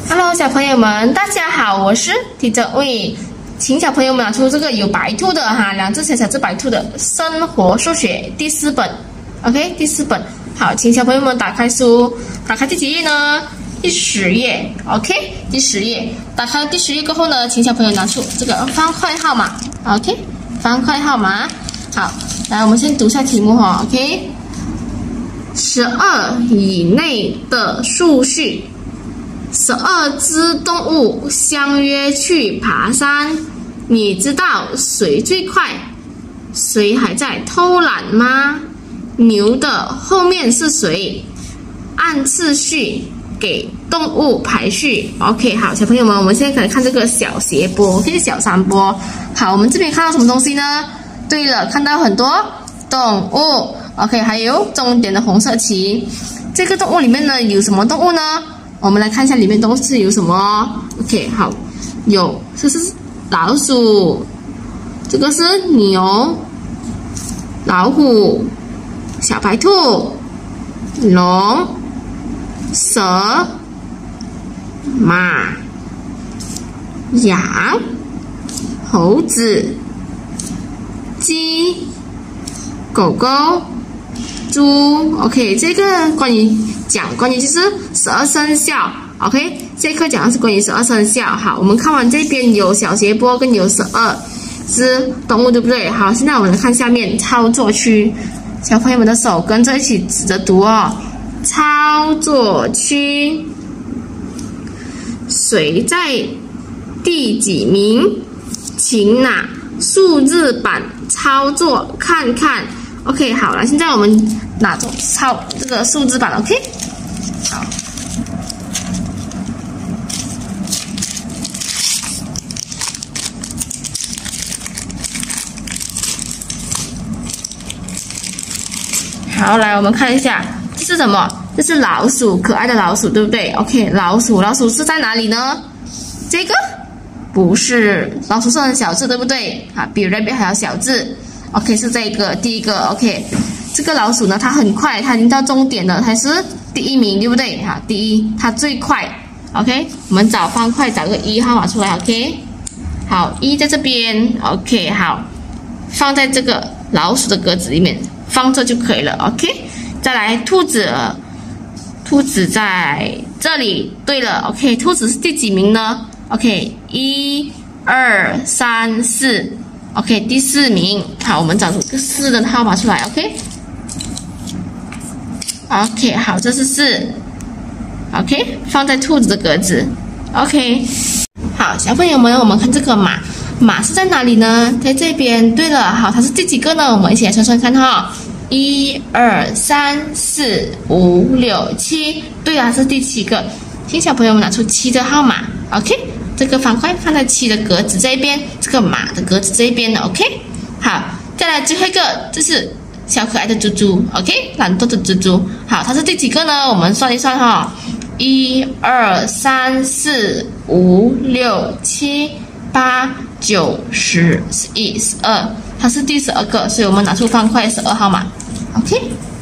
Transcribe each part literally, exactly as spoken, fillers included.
Hello， 小朋友们，大家好，我是 Teacher Wei， 请小朋友们拿出这个有白兔的哈，两只小小只白兔的生活数学第四本 ，OK， 第四本。好，请小朋友们打开书，打开第几页呢？第十页 ，OK， 第十页。打开第十页过后呢，请小朋友拿出这个方块号码 ，OK， 方块号码。好，来，我们先读一下题目哈 ，OK。十二以内的数序，十二只动物相约去爬山，你知道谁最快？谁还在偷懒吗？牛的后面是谁？按次序给动物排序。OK， 好，小朋友们，我们现在可以看这个小斜坡，这是小山坡。好，我们这边看到什么东西呢？对了，看到很多动物。OK， 还有终点的红色旗。这个动物里面呢有什么动物呢？我们来看一下里面东西有什么。OK， 好，有这是老鼠，这个是牛、老虎、小白兔、龙、蛇、马、羊、猴子、鸡、狗狗、猪。 OK， 这个关于讲关于就是十二生肖。 OK， 这一课讲的是关于十二生肖。好，我们看完这边有小斜坡跟有十二只动物，对不对？好，现在我们来看下面操作区，小朋友们的手跟着一起指着读哦。操作区，谁在第几名？请拿数字板操作看看。 OK， 好了，现在我们拿着操这个数字板 ，OK， 好，好，来我们看一下，这是什么？这是老鼠，可爱的老鼠，对不对 ？OK， 老鼠，老鼠是在哪里呢？这个不是，老鼠是很小字，对不对？啊，比 rabbit 还要小字。 OK， 是这个第一个 OK， 这个老鼠呢，它很快，它已经到终点了，它是第一名，对不对？哈，第一，它最快。OK， 我们找方块，找个一号码出来。OK， 好，一在这边。OK， 好，放在这个老鼠的格子里面，放这就可以了。OK， 再来兔子，兔子在这里。对了 ，OK， 兔子是第几名呢 ？OK， 一、二、三、四。 OK， 第四名。好，我们找出个四的号码出来。OK，OK，、OK? OK， 好，这是四。OK， 放在兔子的格子。OK， 好，小朋友们，我们看这个马，马是在哪里呢？在这边。对了，好，它是第几个呢？我们一起来算算看哈。一、二、三、四、五、六、七。对啊，是第七个。请小朋友们拿出七的号码。OK。 这个方块放在七的格子这一边，这个马的格子这一边的 ，OK。好，再来最后一个，这是小可爱的猪猪 ，OK， 懒惰的猪猪。好，它是第几个呢？我们算一算哈，一、二、三、四、五、六、七、八、九、十、十一、十二，它是第十二个，所以我们拿出方块十二号码 ，OK。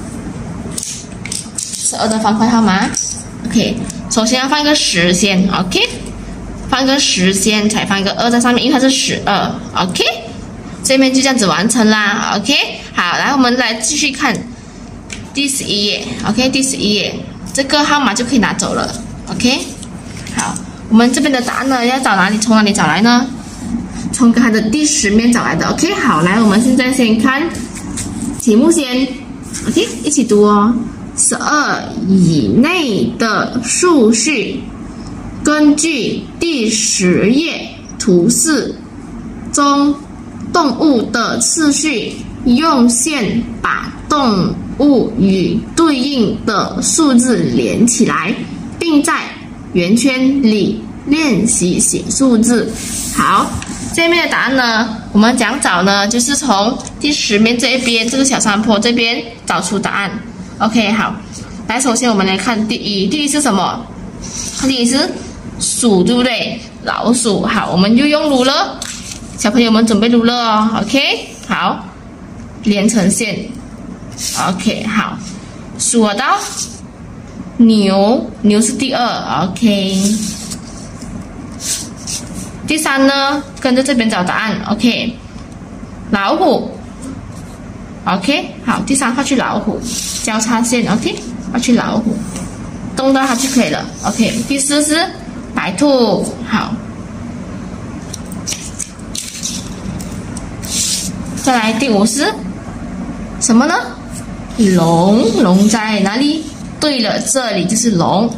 十二的方块号码 ，OK。首先要放一个十先 ，OK。 放一个十先，才放一个二在上面，因为它是十二 ，OK， 这边就这样子完成啦 ，OK， 好，来我们来继续看第十一页 ，OK， 第十一页，这个号码就可以拿走了 ，OK， 好，我们这边的答案呢，要找哪里？从哪里找来呢？从它的第十面找来的 ，OK， 好，来，我们现在先看题目先 ，OK， 一起读哦，十二以内的数序。 根据第十页图示中动物的次序，用线把动物与对应的数字连起来，并在圆圈里练习写数字。好，这面的答案呢，我们讲找呢，就是从第十面这一边这个小山坡这边找出答案。OK， 好，来，首先我们来看第一，第一是什么？第一是 鼠，对不对？老鼠。好，我们就用撸了。小朋友们准备撸了哦。OK， 好，连成线。OK， 好，数到牛，牛是第二。OK， 第三呢，跟着这边找答案 ，OK。老虎 ，OK， 好，第三画去老虎，交叉线 ，OK， 画去老虎，动到它就可以了 ，OK。第四是白兔，好，再来第五是什么呢？龙，龙在哪里？对了，这里就是龙。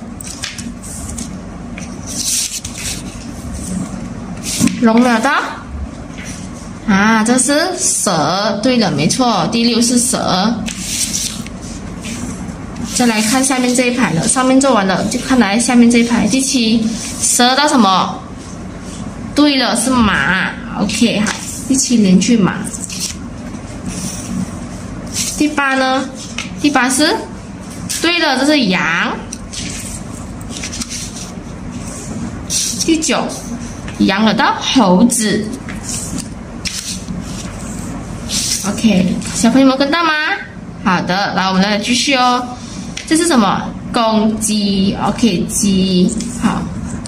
龙了的啊，这是蛇。对了，没错，第六是蛇。再来看下面这一排了，上面做完了，就看来下面这一排。第七，蛇到什么？对了，是马。OK， 好，第七连去马。第八呢？第八是，对了，这是羊。第九，羊了到猴子。OK， 小朋友们跟到吗？好的，来我们来继续哦。这是什么？公鸡。OK， 鸡。好。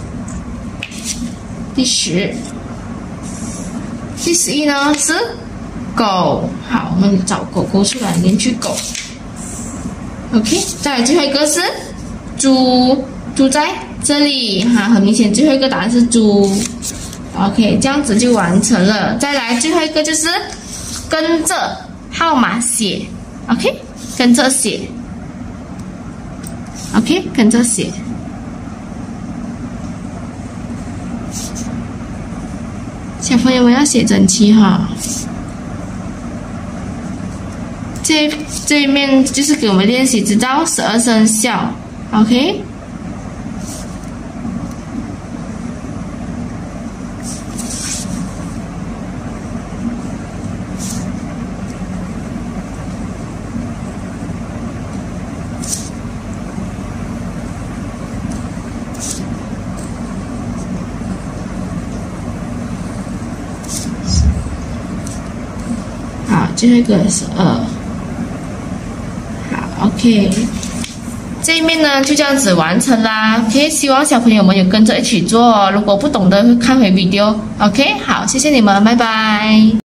第十，第十一呢是狗。好，我们找狗狗出来，连去狗。OK， 再来最后一个是猪，猪在这里哈，很明显最后一个答案是猪。OK， 这样子就完成了。再来最后一个就是跟着号码写 ，OK， 跟着写 ，OK， 跟着写。小朋友们要写整齐哈。这这一面就是给我们练习知道十二生肖 ，OK。好，最后一个是二。OK， 这一面呢就这样子完成啦。OK， 希望小朋友们有跟着一起做哦。如果不懂的，看回 video。OK， 好，谢谢你们，拜拜。